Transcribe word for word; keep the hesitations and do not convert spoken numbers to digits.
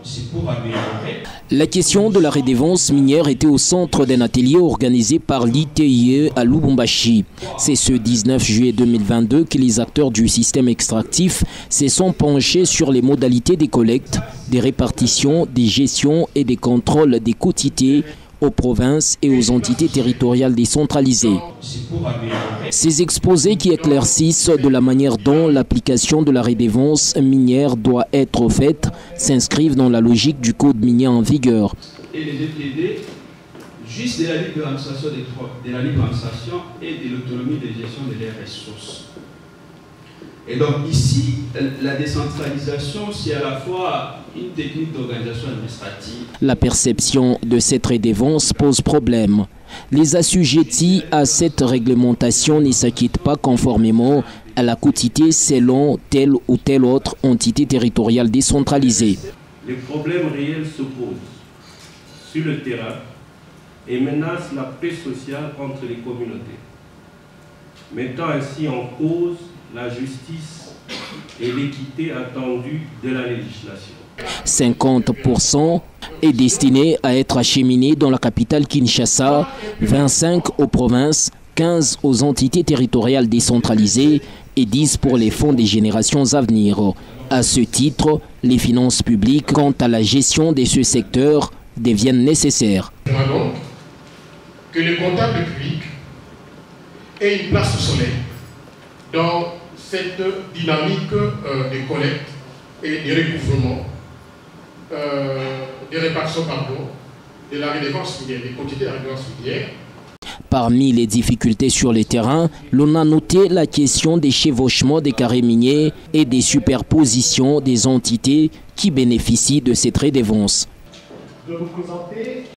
La question de la redevance minière était au centre d'un atelier organisé par l'I T I E à Lubumbashi. C'est ce dix-neuf juillet deux mille vingt-deux que les acteurs du système extractif se sont penchés sur les modalités des collectes, des répartitions, des gestions et des contrôles des quotités aux provinces et aux entités territoriales décentralisées. Ces exposés qui éclaircissent de la manière dont l'application de la redevance minière doit être faite s'inscrivent dans la logique du code minier en vigueur. Et les deux plaider juste de la libre administration de la libre administration et de l'autonomie de gestion de leurs ressources. Et donc ici, la décentralisation, c'est à la fois une technique d'organisation administrative. La perception de cette redevance pose problème. Les assujettis à cette réglementation ne s'acquittent pas conformément à la quotité selon telle ou telle autre entité territoriale décentralisée. Les problèmes réels se posent sur le terrain et menacent la paix sociale entre les communautés, mettant ainsi en cause la justice et l'équité attendue de la législation. cinquante pour cent est destiné à être acheminé dans la capitale Kinshasa, vingt-cinq aux provinces, quinze aux entités territoriales décentralisées et dix pour les fonds des générations à venir. À ce titre, les finances publiques quant à la gestion de ce secteur deviennent nécessaires. Donc, que le comptable public ait une place au soleil dans cette dynamique euh, de collecte et de recouvrement, euh, de répartition, pardon, de la redevance minière, des quantités de la redevance minière. Parmi les difficultés sur le terrain, l'on a noté la question des chevauchements des carrés miniers et des superpositions des entités qui bénéficient de cette redevance. De vous présenter